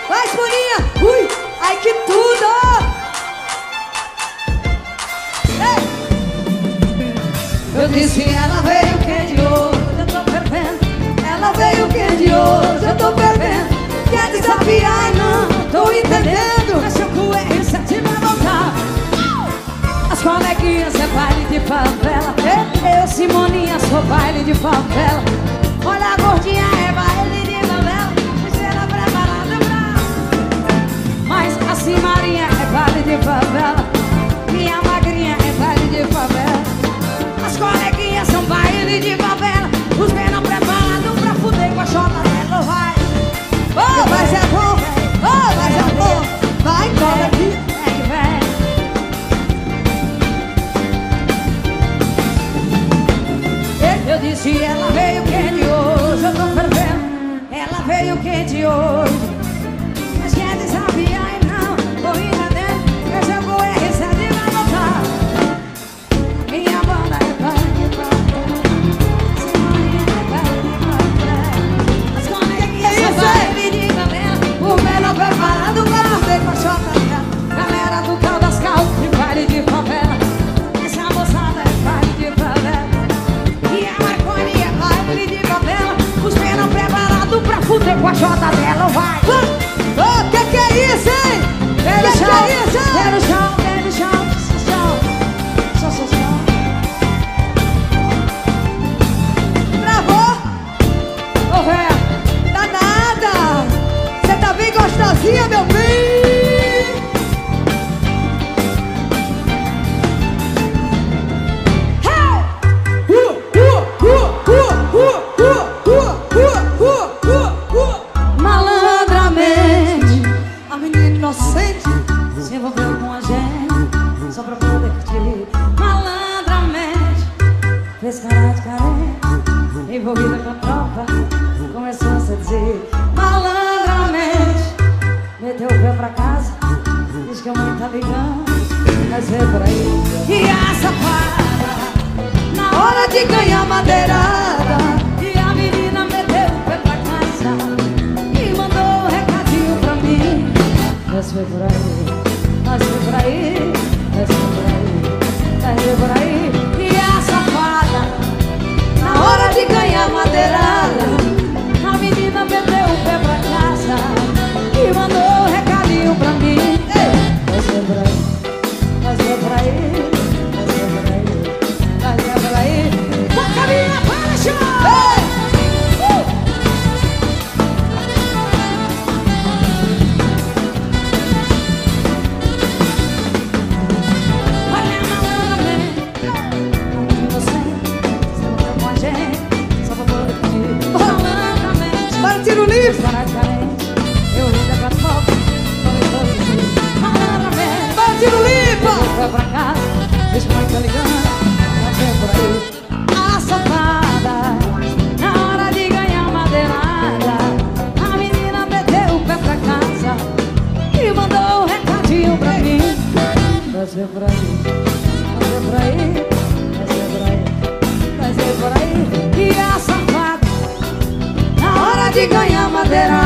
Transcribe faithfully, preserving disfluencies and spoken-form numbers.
Vai, Esponinha! Ui! Ai, que tudo! Ei. Eu disse, ela veio quente hoje, eu tô fervendo. Ela veio quente hoje, eu tô fervendo. Quer desafiar e não tô entendendo. Mas seu cu é sete pra voltar. As coleguinhas é baile de favela. Eu, Simoninha, sou baile de favela. Olha a gordinha, é baile de favela. Ela preparada pra... Mas assim Marinha é baile de favela. Minha magrinha é baile de favela. As coleguinhas são baile de favela. Os menor preparados pra fuder com a chota dela. Vai, oh, vai ser bom, oh, vai ser bom. Vai, cola aqui, vem, vem. Eu disse, ela veio quente hoje, eu tô fervendo. Ela veio quente hoje. Mas quer desafiar e não tô entendendo. Esse é o R sete vai voltar. Minha banda é baile de favela. Simoninha é baile de favela. As coleguinhas são baile de favela. O menor preparado pra fuder com a chota dela. Galera do Cal das Cal de baile de favela. Essa moçada é baile de favela. E a Marconi é baile de favela. Os menor preparados pra fuder com a chota dela. Vai! Ô, oh, que que é isso, hein? Que que é isso, hein? Pé no chão, pé no chão, chão, chão, chão, chão. Travou? Ô, véia, danada! Você tá bem gostosinha, meu bem? Hey! Uh, uh, uh, uh, uh, uh, uh, uh, uh, uh. Malandramente, a menina inocente se envolveu com a gente só pra poder curtir. Malandramente, fez cara de carente, envolvida com a tropa, começou a seduzir. Malandramente, meteu o pé pra casa, diz que a mãe tá ligando, mas vê por aí. E a safada, na hora de ganhar madeirada, e a menina meteu o pé pra casa e mandou um recadinho pra mim. Mas foi por aí, mas foi por aí, mas foi por aí, mas foi por aí. E a safada, na hora de ganhar madeirada, a menina meteu o pé pra casa e mandou um recadinho pra mim. Mas foi por aí, mas foi por aí, mas foi por aí, mas foi por aí. Toca a minha paixão! Tiro livre! Eu ainda pra foto, malandramente. Vai, tiro livre! Foi pra casa, diz que mãe tá ligando, não vem por aí. A safada, na hora de ganhar madeirada, a menina meteu o pé pra casa e mandou um recadinho pra mim. Vai ser por aí, vai ser por aí, vai ser por aí, vai ser por aí. E a safada, na hora de ganhar madeira,